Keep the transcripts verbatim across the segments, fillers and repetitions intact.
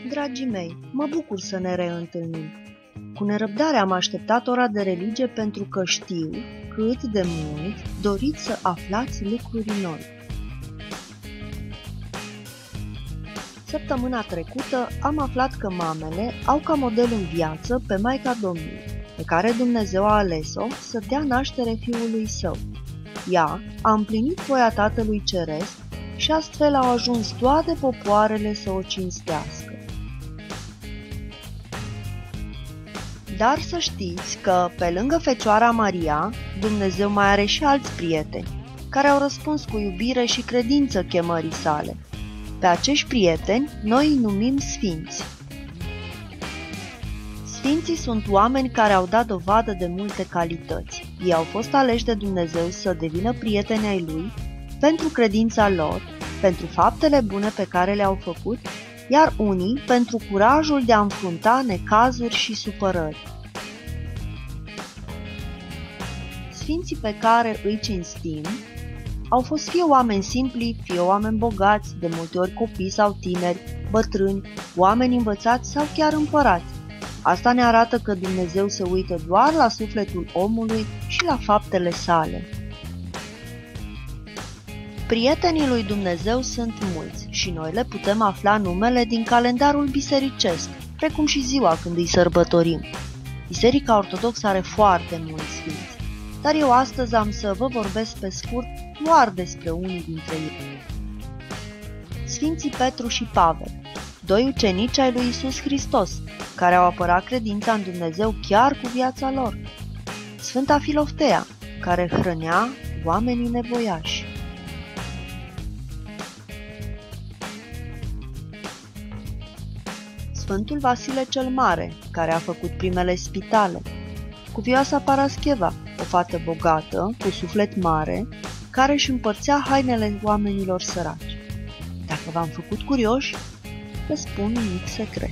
Dragii mei, mă bucur să ne reîntâlnim. Cu nerăbdare am așteptat ora de religie pentru că știu cât de mult doriți să aflați lucruri noi. Săptămâna trecută am aflat că mamele au ca model în viață pe Maica Domnului, pe care Dumnezeu a ales-o să dea naștere Fiului Său. Ea a împlinit voia Tatălui Ceresc și astfel au ajuns toate popoarele să o cinstească. Dar să știți că, pe lângă Fecioara Maria, Dumnezeu mai are și alți prieteni, care au răspuns cu iubire și credință chemării sale. Pe acești prieteni noi îi numim sfinți. Sfinții sunt oameni care au dat dovadă de multe calități. Ei au fost aleși de Dumnezeu să devină prieteni ai Lui pentru credința lor, pentru faptele bune pe care le-au făcut, iar unii pentru curajul de a înfrunta necazuri și supărări. Sfinții pe care îi cinstim au fost fie oameni simpli, fie oameni bogați, de multe ori copii sau tineri, bătrâni, oameni învățați sau chiar împărați. Asta ne arată că Dumnezeu se uită doar la sufletul omului și la faptele sale. Prietenii lui Dumnezeu sunt mulți și noi le putem afla numele din calendarul bisericesc, precum și ziua când îi sărbătorim. Biserica Ortodoxă are foarte mulți sfinți, dar eu astăzi am să vă vorbesc pe scurt doar despre unii dintre ei. Sfinții Petru și Pavel, doi ucenici ai lui Iisus Hristos, care au apărat credința în Dumnezeu chiar cu viața lor. Sfânta Filoftea, care hrănea oamenii nevoiași. Sfântul Vasile cel Mare, care a făcut primele spitale. Cuvioasa Parascheva, o fată bogată, cu suflet mare, care își împărțea hainele oamenilor săraci. Dacă v-am făcut curioși, vă spun un mic secret.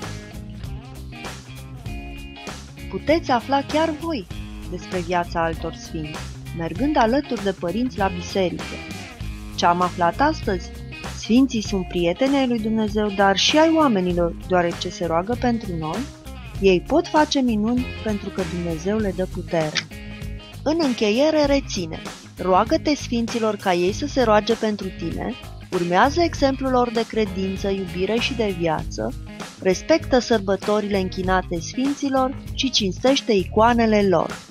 Puteți afla chiar voi despre viața altor sfinți, mergând alături de părinți la biserică. Ce am aflat astăzi? Sfinții sunt prieteni ai lui Dumnezeu, dar și ai oamenilor, deoarece se roagă pentru noi. Ei pot face minuni pentru că Dumnezeu le dă putere. În încheiere, reține: roagă-te sfinților ca ei să se roage pentru tine, urmează exemplul lor de credință, iubire și de viață, respectă sărbătorile închinate sfinților și cinstește icoanele lor.